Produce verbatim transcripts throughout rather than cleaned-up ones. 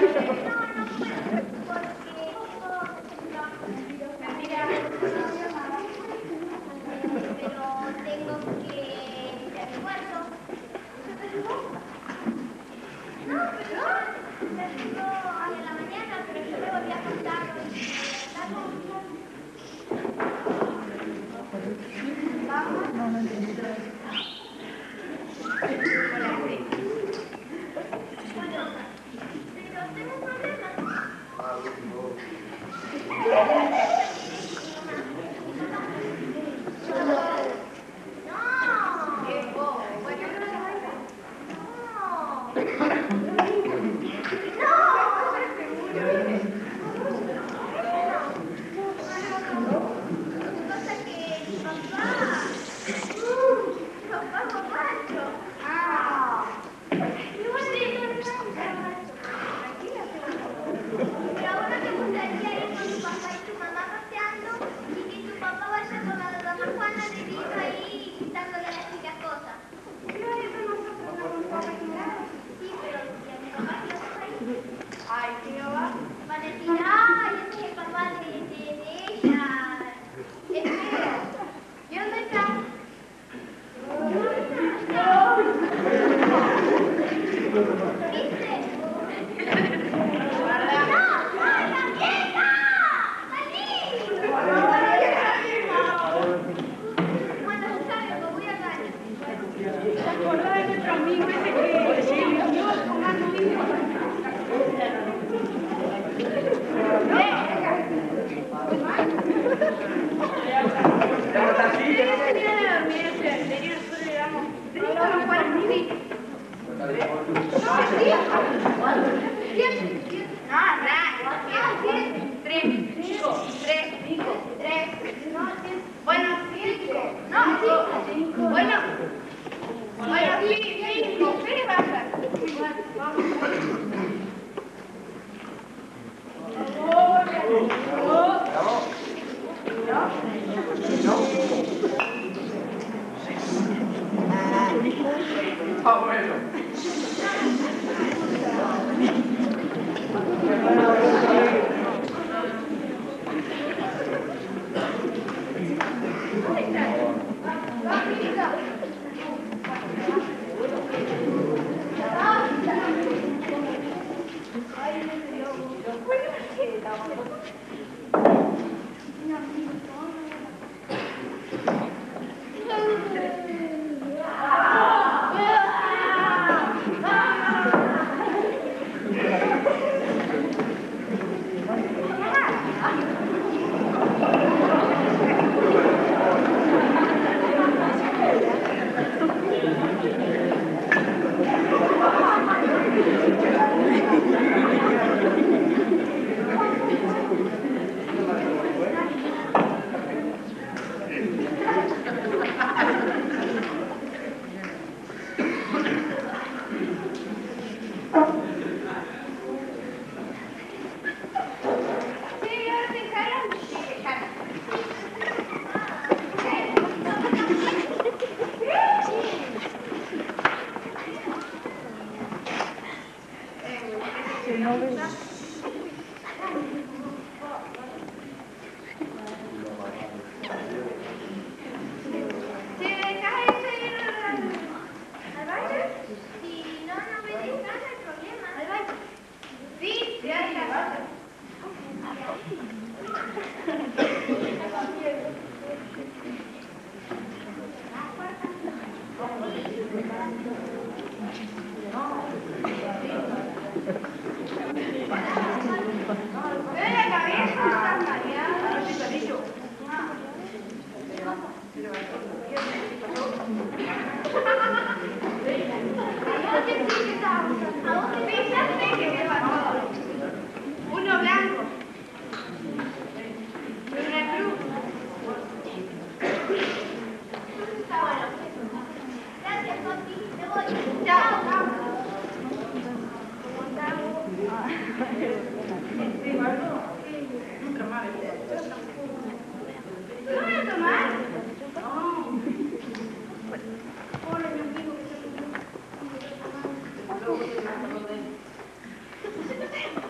No.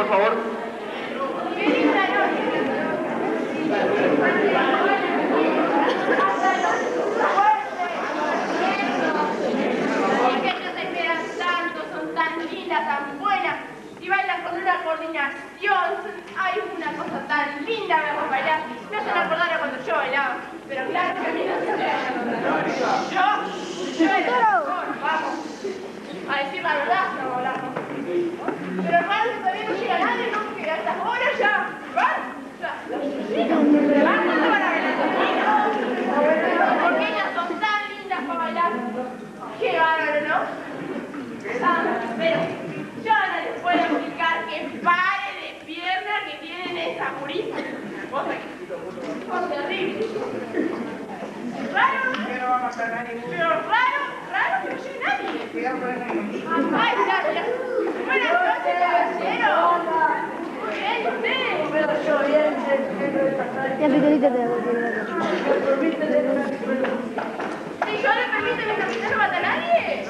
por favor. ¡Qué linda noche! Es que ellos esperan tanto, son tan lindas, tan buenas, y bailan con una coordinación. Hay una cosa tan linda verlos bailar. Me hacen acordar a cuando yo bailaba, pero claro que a mí no se me hace. Yo, yo era el mejor, vamos. A decir la verdad, no hablamos. Pero hermano, todavía no llega nadie, ¿no? Porque a estas horas ya van. Ya, los chiquitos. Van, no se van a ver las niñas. Porque ellas son tan lindas para bailar. Qué bárbaro, ¿no? Ah, pero yo no les puedo explicar que pare de pierna que tienen esa purita. Cosa que cosa terrible. Raro. No vamos a hacer nadie. Pero raro, raro que no llegue nadie. Ay, gracias. Buenas noches, caballero. Muy bien, ¿usted? Pero yo bien, Ya, Picolito, te hago. Si yo le permito que mi capitán no mata a nadie.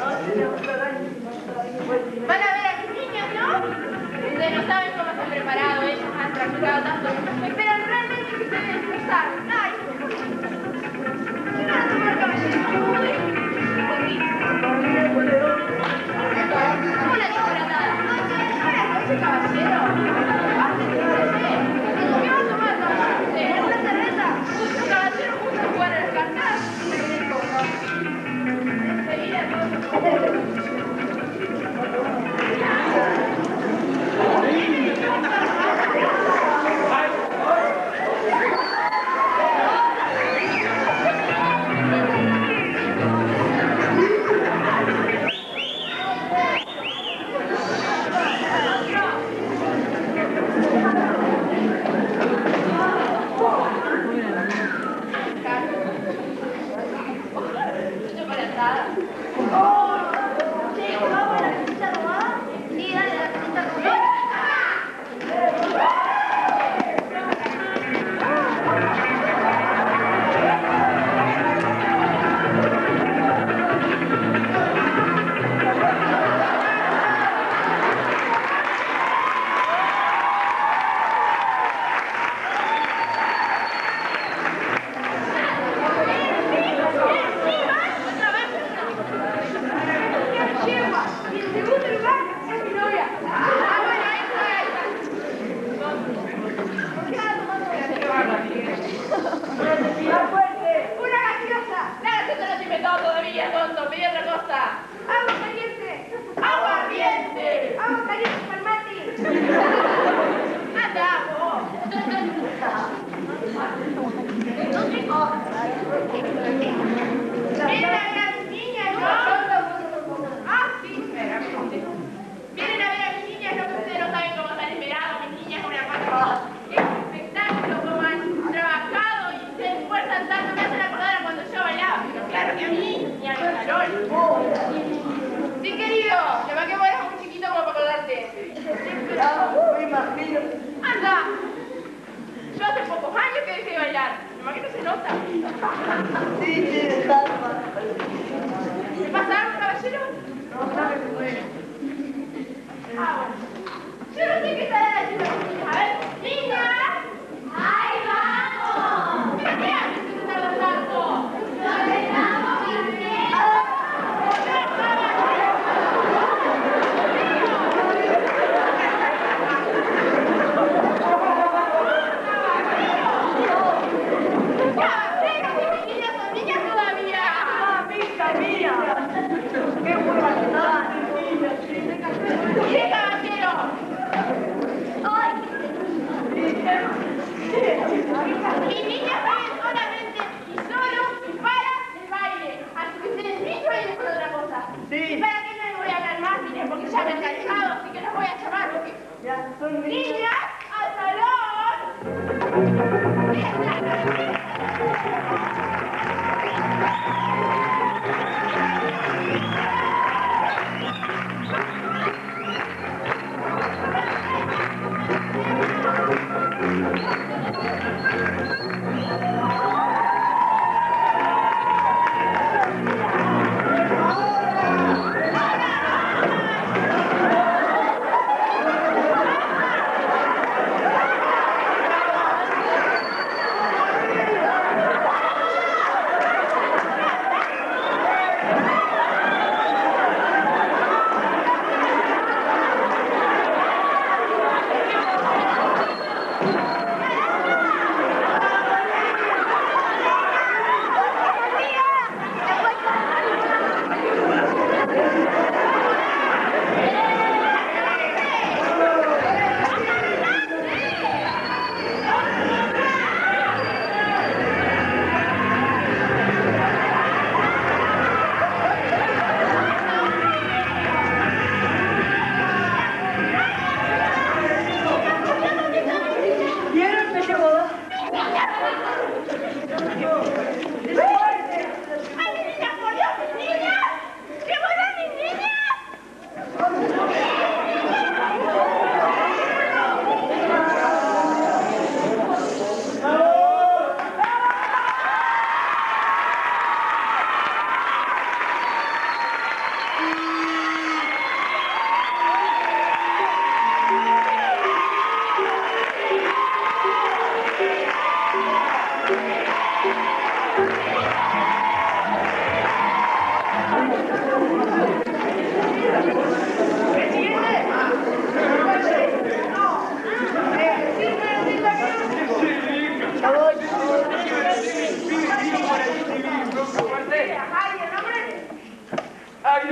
Van a ver a mis niñas, ¿no? Ustedes no saben cómo se han preparado, ellas han practicado tanto. Esperan realmente que ustedes no saben. Ay, ¿qué van a tomar, caballero? Una chocolatada. Buenas noches, caballero. ¿Qué va a tomar, caballero? ¿Una cerveza? ¿Un caballero gusta jugar a las cartas? Enseguida todo.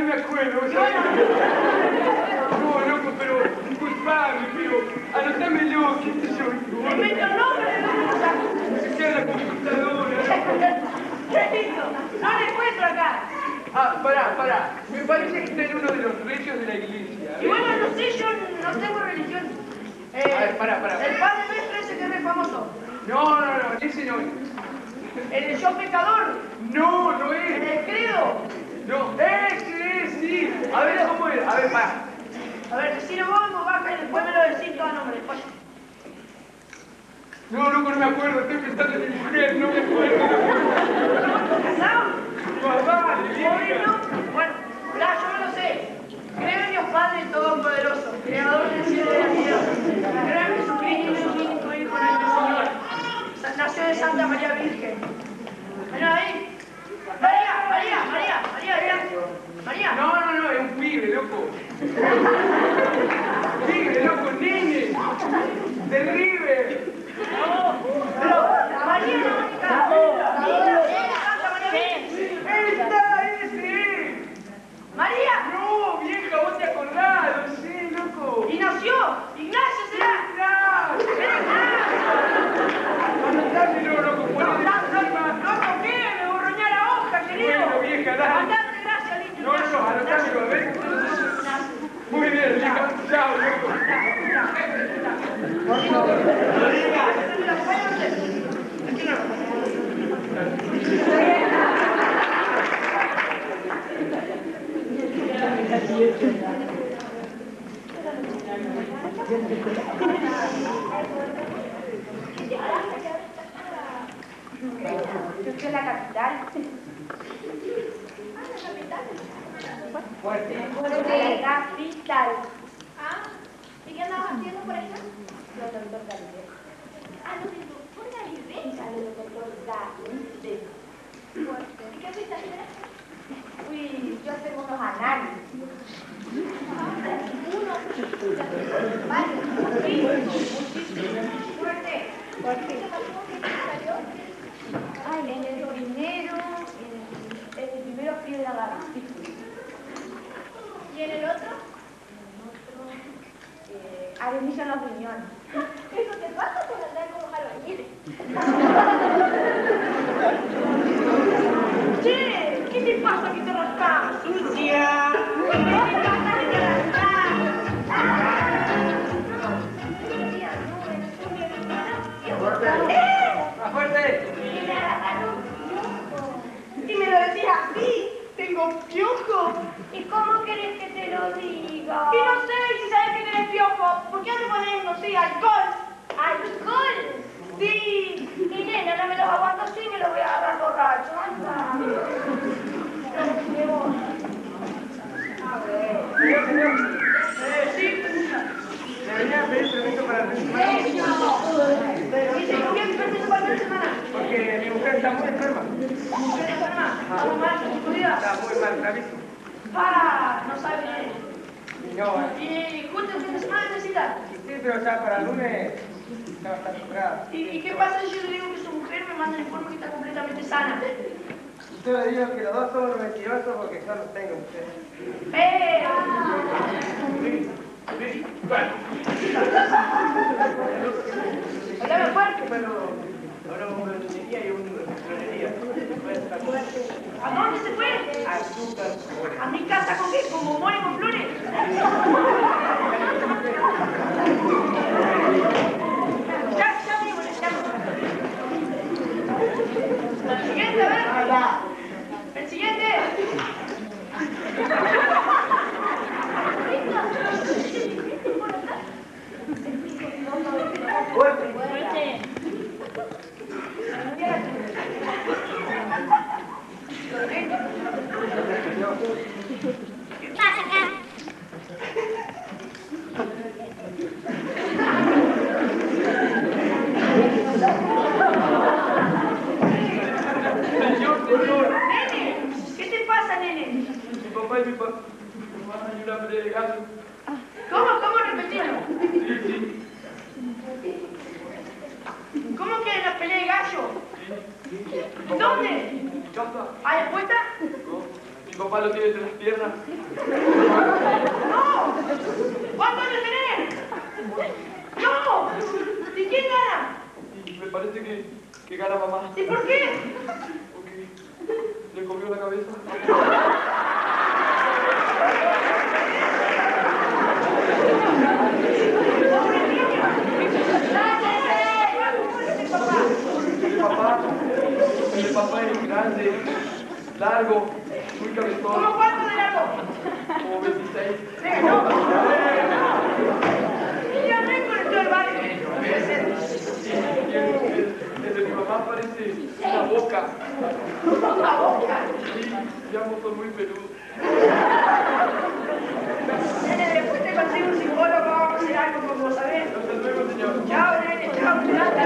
no me acuerdo. ¿Vos sabés? No, loco, pero disculpame, pero anotámelo, qué sé yo. Le meto el nombre de los Se queda en la computadora. ¡Qué lindo! No lo encuentro acá. Ah, pará, pará. Me parece que está en uno de los reyes de la iglesia. Y bueno, no sé, yo no tengo religión. Eh, A ver, pará, pará. El padre nuestro ese que es re famoso. No, no, no, ese no es. El yo pecador. No, no El es. credo. No, ese es, sí. A ver, ¿cómo era? A ver, pará. A ver, decilo vos en voz baja y después me lo decís todo a nombre. Oye. No, loco, no me acuerdo. Estoy pensando en mi mujer, no me acuerdo. ¿Casado? Más vale, Pobre, vieja. ¿no? Bueno, ya, yo me lo sé. Creo en Dios Padre Todopoderoso, Creador del cielo y de la tierra. Creo en Jesucristo, su único Hijo, nuestro Señor. Sa- Nació de Santa María Virgen. Bueno, ahí. María, María, María, María, María. María. No, no, no, es un pibe, loco. Pibe, loco, nene. Del River. No, pero María es la única. Niña de Santa María Virgen. ¡Esta, ese! María. No, vieja, vos te acordás, no sé, loco. Y nació. Ignacio será. Anotámelo, loco, No, ponele no, encima. no, ¿qué? Me borroñé la hoja, querido. Bueno, vieja, dale. Andate, gracias, lindo. No, no, anotámelo, a ver. Muy bien, vieja. Chao, loco. ¿Qué es la capital? Fuerte. Fuerte. Capital. Ah, ¿y qué andabas haciendo por allá? Los doctor Galileo. Ah, no, del doctor Galileo. Los doctor Galileo. Fuerte. ¿Y qué fuiste a hacer? Uy, yo tengo unos análisis. Uno. Vale. Sí, muchísimo. Fuerte. Fuerte. ¿Qué pasó? ¿Qué te salió? Ay, en el primero, en el primero piedra garantista. ¿Y en el otro? Eh, arenilla en los riñones. Eso te pasa por andar como albañil. Che, ¿qué te pasa que te rascas? ¡Sucia! ¿Qué te pasa que te rascas? ¡Eh! ¡Más fuerte! Y le agarraron piojo. Si me lo decís así, tengo piojo. ¿Y cómo querés que te lo diga? Y no sé si sabes que tenés piojo. ¿Por qué no te pones, no sé, alcohol? ¿Alcohol? Sí. Y nena, no me los aguanto así, me los voy a agarrar borracho. Anda. A ver. Señor, señor. Eh, sí. Le venía a pedir permiso para la semana. Dice, ¿por qué permiso para la semana? Porque mi mujer está muy enferma. ¿Mujer enferma? ¿Algo mal? ¿Judía? Está muy mal, gravísimo. Ah, no sabe bien. Y no, ¿eh? ¿Y justo el fin de semana necesita? Sí, pero ya para el lunes ya va a estar superada. ¿Y, ¿Y qué pasa si yo le digo que su mujer me manda el informe que está completamente sana? Yo le digo que los dos somos mentirosos porque yo los tengo ustedes. ¡Eh! Sí, sí, bueno. Háblame fuerte. Pero ahora una niñería y una florería. ¿A dónde se fue? Azúcar. ¿A mi casa con qué? ¿Como mole con flores? Ya, ya mismo, ya mismo. El siguiente, a ver. El siguiente. Fuerte. Fuerte. Señor, señor. Nene, ¿qué te pasa, nene? Mi papá y mi papá me van a ayudar a pelear el gato. ¿Cómo, cómo repetilo? Sí, sí. ¿Cómo que en la pelea de gallo? ¿Dónde? Ya está. ¿Hay apuesta? No. Mi papá lo tiene entre las piernas. ¡No! ¿Cuántos años tenés? ¡No! ¿Y quién gana? Y me parece que, que gana mamá. ¿Y por qué? Porque le comió la cabeza. El papá, el papá es grande, largo, muy cabezón. ¿Cómo cuánto de largo? Como veintiséis. No. Niño, ven con el tío del barrio. Y el, el, el de mi mamá parece una boca. ¿Una boca? Sí, y ambos son muy peludos. Nene, después te consigo un psicólogo, vamos a hacer algo con vos, ¿sabés? Hasta luego, señor. Chao, nene, chao,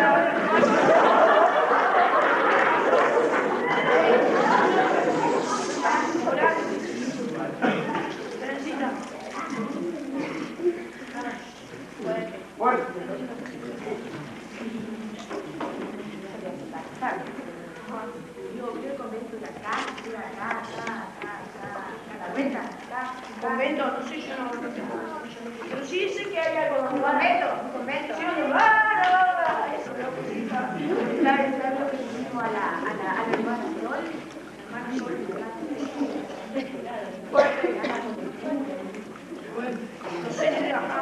hola. Teresita. Bueno. Yo vi el convento de acá, de acá, acá, acá, acá, a la vuelta, acá, Convento, no sé, yo no, no sé. Pero sí sé que hay algo. un convento, un convento. Sí, un lugar, eso creo que sí. ¿Sabes lo que hicimos a la, a la, a la hermana Sol? Hermana Sol, No sé, nene, ajá.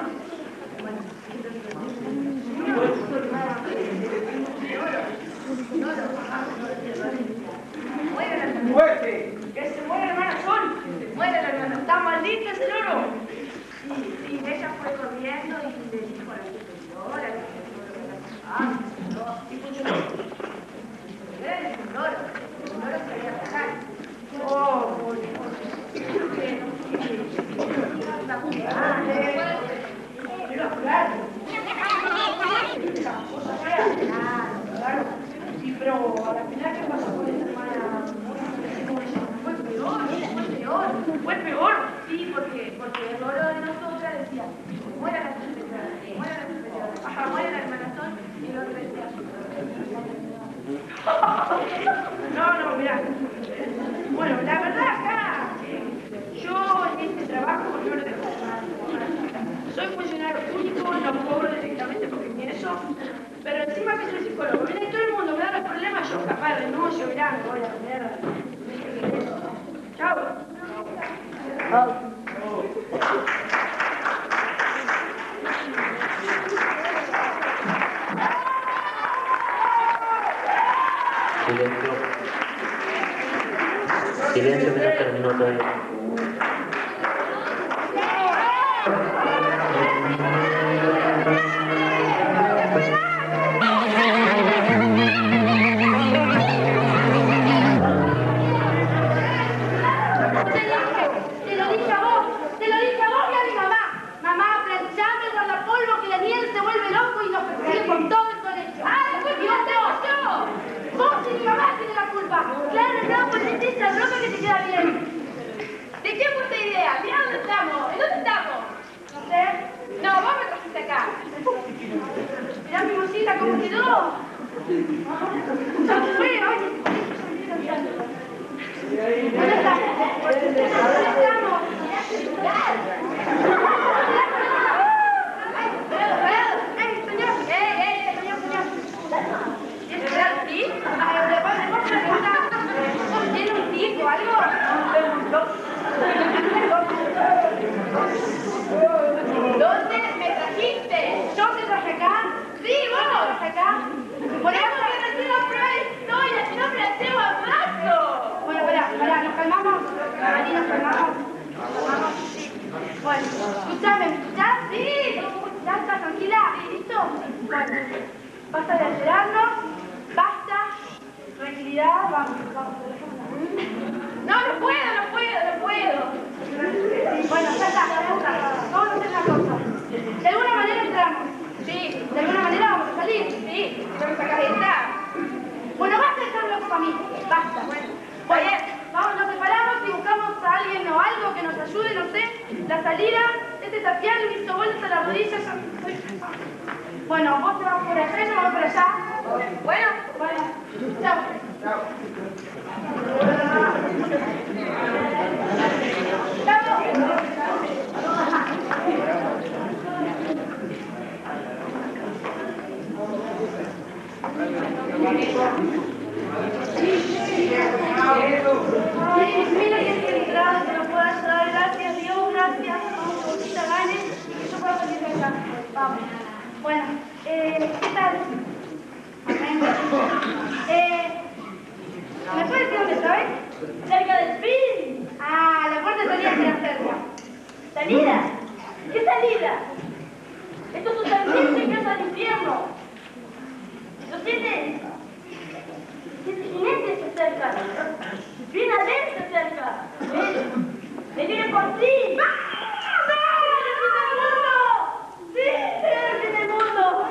¡Fuerte! Que se muere la hermana Sol. se muere la hermana. Está maldita ese loro. Sí, sí, ella fue corriendo y le dijo a la superiora que todo lo que había pasado. Y funcionó. Era el loro, el loro se había atacar. Oh, por Ah, Dios, claro. Esa cosa fea. Claro. Y pero a la final, ¿qué pasó con esta hermana? fue peor, fue peor. Fue peor. Sí, porque, porque el loro de nosotras decía, muera la superiora, muera la superiora, ajá, muera la hermana Sol, y el otro decía, No, no, mirá. Bueno, la verdad acá, eh, yo en este trabajo no lo dejo. Soy funcionario público, no cobro directamente porque pienso, pero encima que soy psicólogo, viene todo el mundo, me da los problemas, yo capaz renuncio, mirá, me voy a la mierda. Chao. Silencio. Silencio que no terminó todavía. Te lo dije a vos, te lo dije a vos y a mi mamá. Mamá, planchame con la polvo que Daniel se vuelve loco y nos persigue por todo el colegio. ¡Ah, después yo te yo! Vos y mi mamá tienen la culpa. Claro, no, ponete esa ropa que te queda bien. ¿De qué fue esta idea? Mirá dónde estamos. ¿En dónde estamos? No sé. No, vos me trajiste acá. Mirá mi mocita cómo quedó. Ya fue, ay. ¿Dónde estamos? ¿Dónde estamos? ¡Ey, señor! ¡Ey, ey, señor, señor! ¿Es real, sí? Después de vos preguntar, ¿tiene un tipo o algo? ¿Dónde me trajiste? ¿Yo te traje acá? Sí, vos. ¿Traje acá? Ponemos que recién la prueba de historia, si no me la hacemos a mazo. Bueno, pará, pará, ¿nos calmamos? Vení, nos calmamos. ¿Nos calmamos? Sí. Bueno, escuchame, ¿me escuchás? Sí. ¿Ya estás tranquila? ¿Listo? Bueno, basta de alterarnos, basta. Tranquilidad, vamos, vamos. No, no puedo, no puedo, no puedo. Bueno, ya está, ya está. Vamos a hacer una cosa. De alguna manera entramos. Sí. De alguna manera vamos a salir. Sí. ¿No me sacas de entrar? Bueno, basta de estar loco para mí. Basta. Bueno, bueno, vamos, nos separamos y buscamos a alguien o algo que nos ayude, no sé. La salida, este tapial me hizo vueltas a las rodillas. Bueno, vos te vas por allá y yo me voy por allá. Bueno, bueno. Chao. Chao. ¿Salida? ¿Qué salida? Esto es un serpiente que es al infierno. ¿Lo sientes? Sientes jinete se acerca. Bien adentro se acerca. Ven, ven, viene por ti. ¡Sí! ¡El fin del mundo!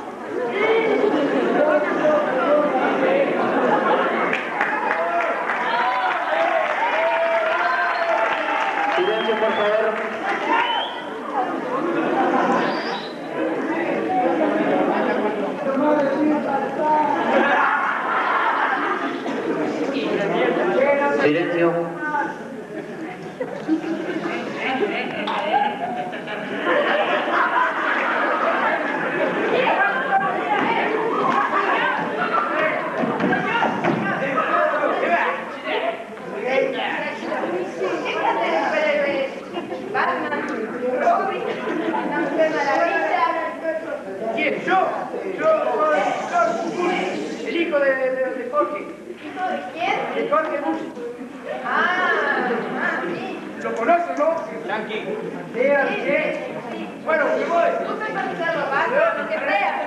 Silencio, por favor. Silencio. ¿Quién? ¿Yo? Yo soy George Bush, el hijo de, de, de Jorge. ¿Hijo de quién? De Jorge Bush. Ah, ah, sí. ¿Lo conoces, no? Yankee. Sí, así es. Bueno, me voy. ¿Tú te vas a hacer robar? Lo que creas.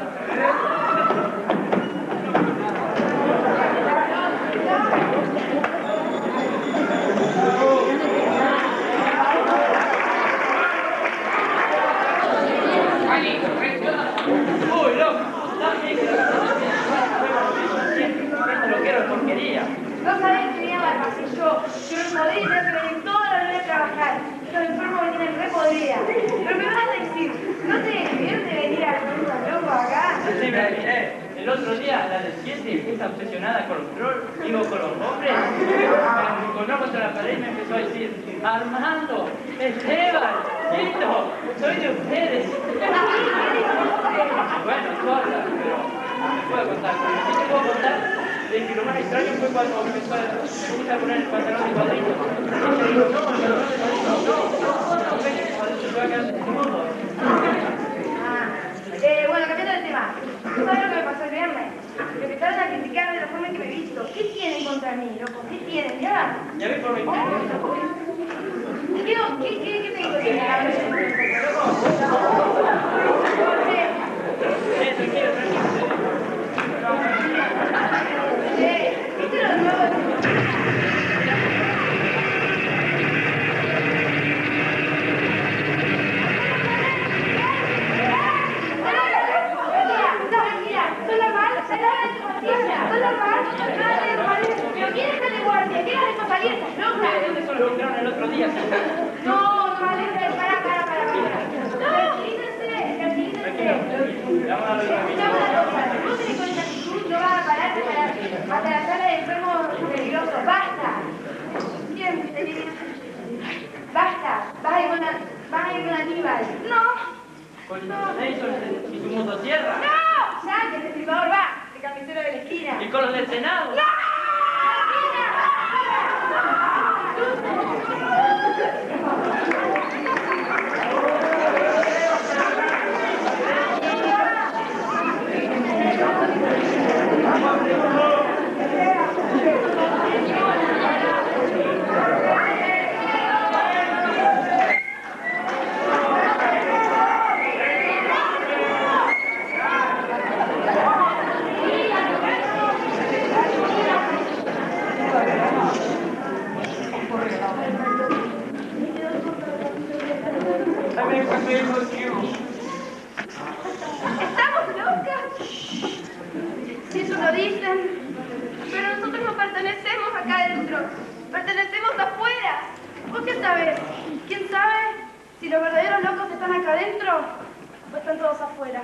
Uy, loco, lo quiero porquería. No sabés que venía mal así yo. Yo no podía ir a venir toda la noche a trabajar. Los enfermos me tienen re podrida. Pero me vas a decir, ¿no te debieron de venir a hacer loco acá? Sí, me miré. El otro día, la de siete, está obsesionada con los trolls, digo, con los hombres. Me encontró contra la pared y me empezó a decir, Armando, Esteban, Tito, soy de ustedes. Bueno, corta, pero me puedo contar. ¿Qué te puedo contar? De que lo más extraño fue cuando empezó a, me gusta poner el pantalón de cuadritos. Y yo digo, no, el pantalón de cuadritos, no, no, no, ven, el cuadrito se va a quedar desnudo. Ah, eh, bueno, cambiando de tema. ¿Tú sabes lo que me pasó el viernes? Me empezaron a criticar de la forma en que me he visto. ¿Qué tienen contra mí, loco? ¿Qué tienen? ¿Ya? Ya ves por mi ¿Qué, qué, qué, qué tengo que hacer? Eh, tranquilo, tranquilo. Eh, ¿viste lo nuevo? ¿Dónde son los que entraron el otro día? No, no, vale, para, para, para, para. Tranquilícense, tranquilícense. Vamos a ver la Escuchame una cosa, si vos tenés con esa actitud, no vas a pararte para, hasta la sala de enfermos peligrosos. ¡Basta! Siempre. ¡Basta! Vas a ir con, la, vas a ir con Aníbal. ¡No! Con Nelson y su motosierra. ¡No! Ya, que el destripador va, el carnicero de la esquina. Y con los del Senado. ¡No! ¿Estamos locas? Si eso lo dicen. Pero nosotros no pertenecemos acá adentro. Pertenecemos afuera. ¿Vos qué sabés? ¿Quién sabe si los verdaderos locos están acá adentro o están todos afuera?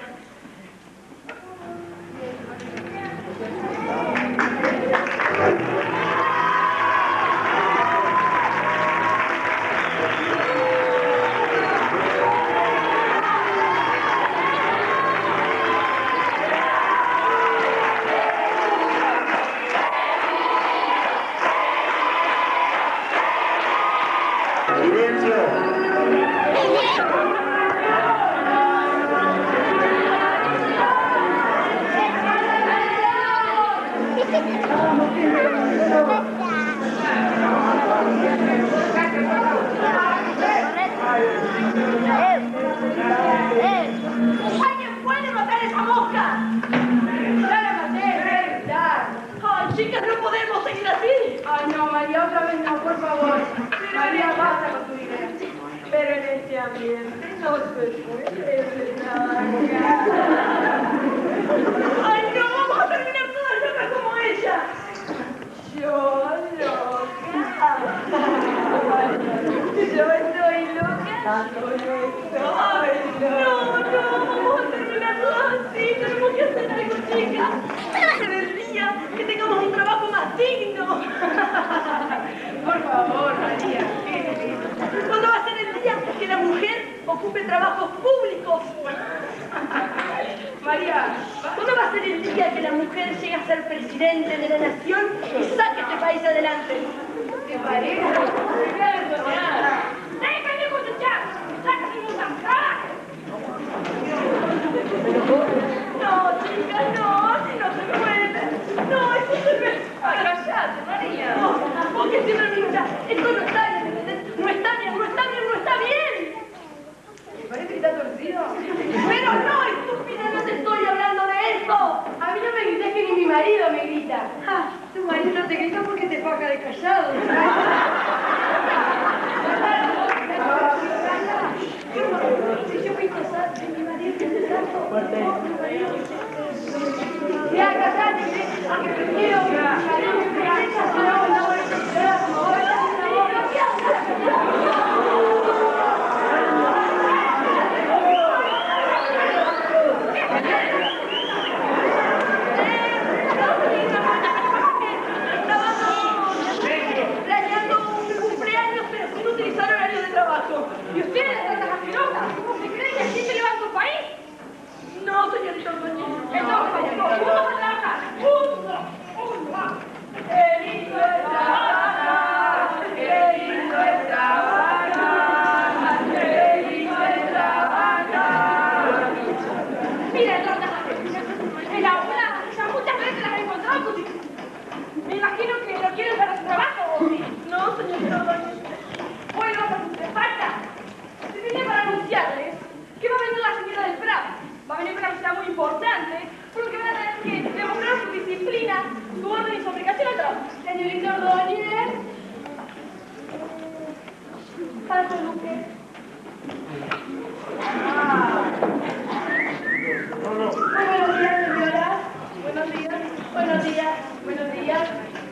Silencio. ambiente no se puede trabajar. ¡Ay, no! ¡Vamos a terminar todas locas como ella! Yo loca. Yo estoy loca. Yo no estoy loca. No, no, vamos a terminar todas así. Tenemos que hacer algo, chicas. Va a ser el día que tengamos un trabajo más digno. Por favor, María, ¿qué? ¿Cuándo va a ser el día que la mujer ocupe trabajos públicos? María, ¿Cuándo va a ser el día que la mujer llegue a ser presidente de la nación y saque este país adelante? ¿te parece? Deja de soñar. ¡Déjenme escuchar! ¡Sáquenme una cara! No, chicas, no, así no se puede. No, eso se ve. Cállate, María. No, porque siempre me dice, esto no está bien, ¿entendés? No está bien, no está bien, no está bien. ¿Te parece que está torcido? Pero no, estúpida, no te estoy hablando de eso. A mí no me grites que ni mi marido me grita. Ah, tu marido no te grita porque te paga de callado. Si yo fui casada, si mi marido te casado. Ya, callate, que prefiero Planeando un cumpleaños, pero sin utilizar horario de trabajo. ¿Y ustedes, tantas asquerosas? ¿Se creen que así se levanta un país? No, señorita Ordóñez. Entonces, vamos juntos a trabajar. ¡Juntos! ¡Juntos! Qué lindo es trabajar, qué lindo es trabajar, qué lindo es trabajar. Miren, tantas en la aula ya muchas veces las he encontrado con sus- Me imagino que no quieren para su trabajo, ¿o sí? No, señorita Ordóñez. Bueno, pues te falta. Se viene para anunciarles que va a venir la señora del Prado. Va a venir con una visita muy importante, por lo que van a tener que demostrar su disciplina, su orden y su aplicación al trabajo. Señorita Ordóñez. Paso, Luque. Muy buenos días, señora. Buenos días. Buenos días. Buenos días.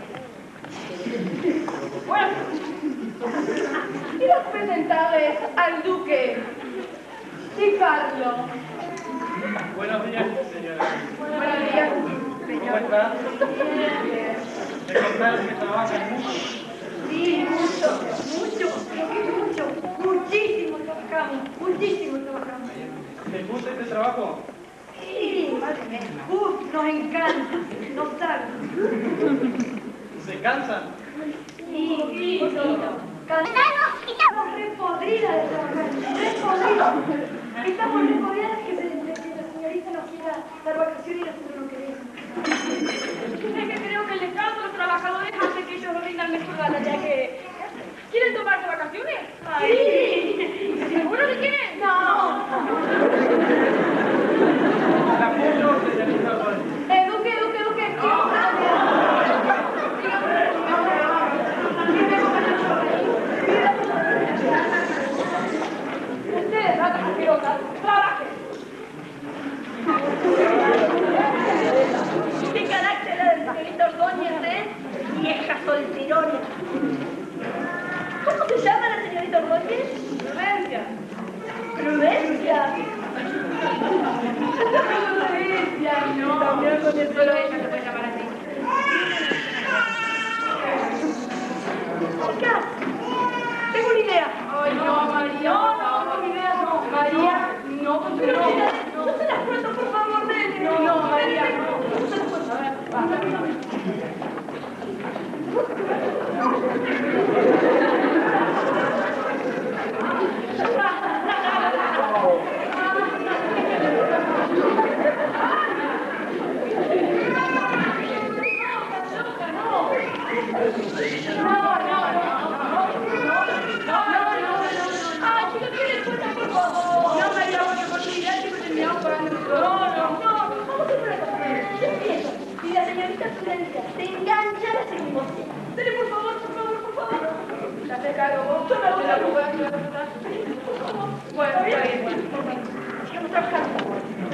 Bueno, Quiero presentarles al duque y Carlos. Buenos días, señora. Buenos días. ¿Cómo está? Me contaron que trabajan mucho. Sí, mucho, mucho, pero que mucho, muchísimo trabajamos, muchísimo trabajamos. ¿Les gusta este trabajo? Sí, madre mía. Uf, nos encanta, nos sabe. ¿Se cansan? Sí, sí, Estamos re podridas de trabajar, re podridas. Estamos re podridas de que, se, de que la señorita nos quiera dar vacaciones y nosotros no queremos. es que creo que el descanso de los trabajadores hace que ellos rindan mejor gana, ya que... ¿Quieren tomarse vacaciones? Sí. ¿Seguro que quieren? No. ¿La apoyo, señorita Ordóñez? Eh, duque, duque, duque. Ustedes, ratas asquerosas, trabajen. ¿Qué carácter era del señorita Ordóñez, eh? Vieja solterona. ¿Cómo se llama la señorita Ordóñez? Prudencia. Prudencia. Prudencia, no. También con el Solo ella se puede llamar así. Chicas, tengo una idea. Ay, no, María. No, no, no, mi idea no. María, no, Pero no. mira, no se las cuento, por favor, nene. No, no, María, no. No se las cuento. A ver, va. Ay, chicos, ¿qué les cuesta, por favor? No, María, porque por tu idea el chico terminamos pagando nosotros. No, no, no. Vamos a hacer una cosa. Yo empiezo. Si la señorita Prudencia se engancha, la seguimos. Dele, por favor, por favor, por favor. Ya te cargo vos. Yo me gusta jugar, yo me gusta. Bueno, bien, bueno. Sigamos trabajando.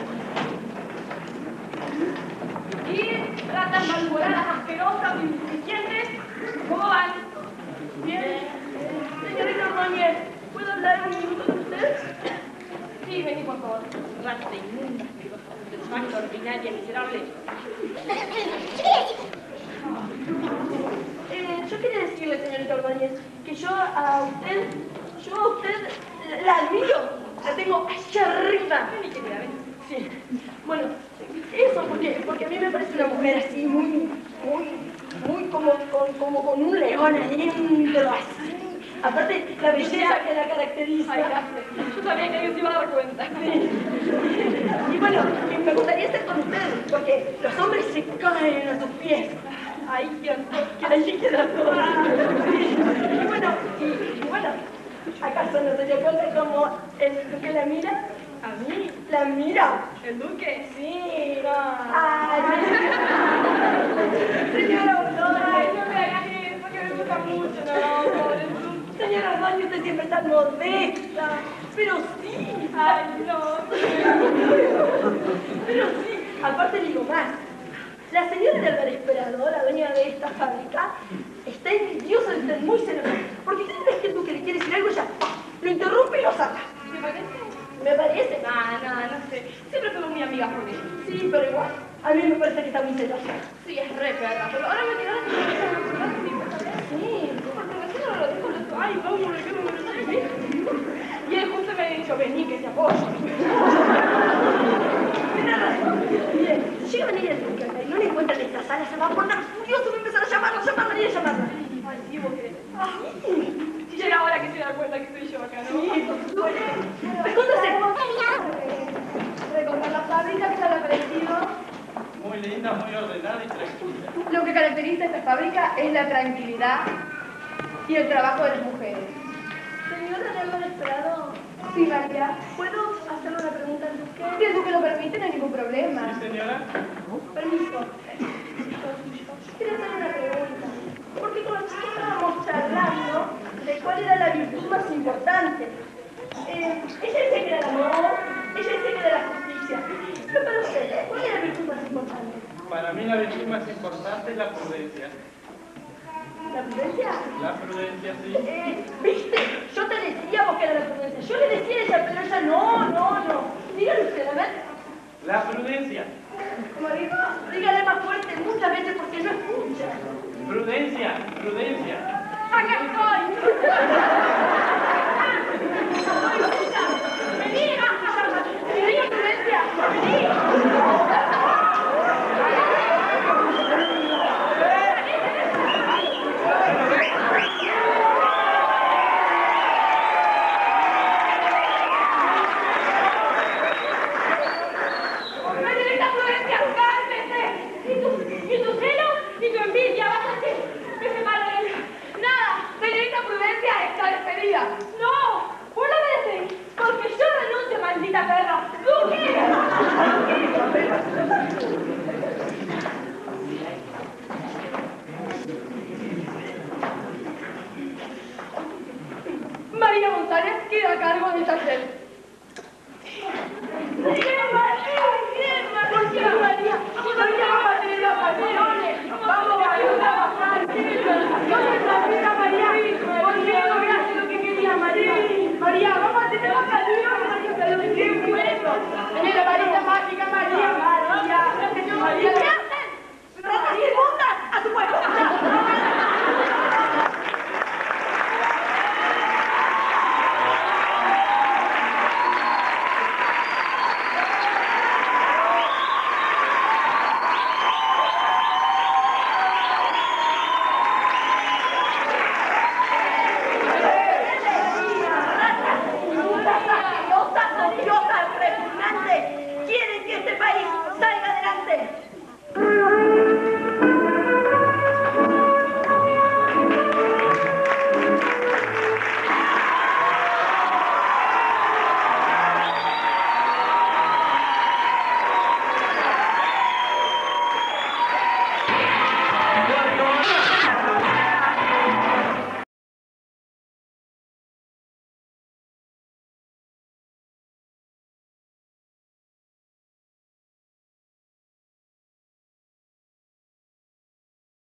Y ratas malhumoradas, asquerosas, insuficientes, ¿cómo van? Bien. Señorita Ordóñez, ¿puedo hablar un minuto con usted? Sí, vení, por favor. Rata inmunda, desfacto, ordinaria, miserable. Eh, yo quería decirle, señorita Ordóñez, que yo a usted, yo a usted la, la admiro. La tengo allá arriba. Vení, querida, ven. Sí. Bueno, eso porque, porque a mí me parece una mujer así muy, muy, muy como con, como con un león adentro, así. Aparte, la belleza que la caracteriza. Ay, gracias. Yo sabía que alguien se iba a dar cuenta. Sí. Y bueno, me gustaría estar con ustedes, porque los hombres se caen a sus pies. Ahí quedan todos. Ahí quedan todos. Sí. Y bueno, y, y bueno, ¿acaso no se dio cuenta cómo el duque la mira? ¿A mí? ¿La mira? ¿El duque? Sí. No. Ay, señora Ordóñez, no me hagas eso, que me gusta mucho, no, pobre duque. Señora Ordóñez, usted siempre está modesta. Pero sí. Ay, no. Pero sí. Aparte digo más. La señora de Álvarez Esperador, la dueña de esta fábrica, está envidiosa de usted, muy celosa. Porque cada vez que el duque le quiere decir algo, ella ¡pah! Lo interrumpe y lo saca. ¿Me parece? ¿Me parece? No, no, no sé. Siempre fuimos muy amigas con ella. Sí, pero igual. A mí me parece que está muy celosa. Sí, es re perra. Pero ahora me tiraron de sí, porque recién no lo dijo los... Ay, vamos, me quedo muy... Y él justo me ha dicho, vení, que te apoyo. Tiene razón. Bien, si llega a venir el duque acá y no le encuentran en esta sala, se va a poner furioso y va a empezar a llamarla, llamarla y llamarla. Ay, sí, vos querés. Ay, si llega ahora que se da cuenta que soy yo acá, ¿no? Sí, bueno. Escóndase. Recorrer la fábrica, ¿qué tal ha parecido? Muy linda, muy ordenada y tranquila. Lo que caracteriza a esta fábrica es la tranquilidad y el trabajo de las mujeres. Señora de Álvarez Esperador. Sí, María. ¿Puedo hacerle una pregunta al duque? Si el duque lo permite, no hay ningún problema. ¿Sí, señora? Permiso. Quiero hacerle una pregunta. Porque con los chicos estábamos charlando de cuál era la virtud más importante. Eh, ella dice que era el amor, ella dice que era la justicia. Pero para usted, ¿cuál es la virtud más importante? Para mí la virtud más importante es la prudencia. ¿La prudencia? La prudencia, sí. Eh, ¿Viste? Yo te decía vos que era la prudencia. Yo le decía a ella, pero ella no, no, no. Dígale usted, a ver. La prudencia. Como digo, dígale más fuerte muchas veces porque no escucha. Prudencia, prudencia. ¡Acá estoy! ¡Vení! ¡Vení, prudencia! ¡Vení! ¡No! ¡Vos lo mereces! ¡Porque yo renuncio, maldita perra! ¡Duque! María González queda a cargo del taller. ¡Bien, María! ¡Bien, María! ¿Por qué, María? María, vamos a tener vacaciones. Vamos a ir a trabajar. ¿Qué?